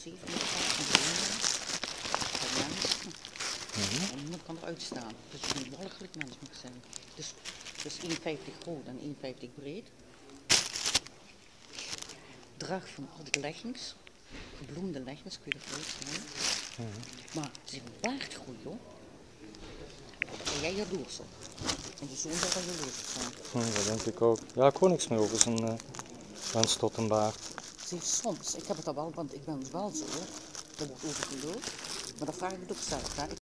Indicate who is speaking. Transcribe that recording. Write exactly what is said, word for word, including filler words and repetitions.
Speaker 1: zeven van de mensen. En niemand kan eruit staan. Dus het is een walgelijk mens, moet ik zeggen. Dus het is één komma vijftig groot en één komma vijftig breed. Draag van altijd leggings. Gebloemde leggings, kun je je voorstellen. Mm-hmm. Maar het is een baardgroei, hoor. En jij jaloers op. En je zoon zal wel jaloers op zijn.
Speaker 2: Hm, dat denk ik ook. Ja, ik hoor niks meer over zijn uh, wens tot een baard.
Speaker 1: Zie, soms, ik heb het al wel, want ik ben dus wel zo, hoor. Dat wordt over geloof. Maar dan vraag ik het ook zelf, hè. Ik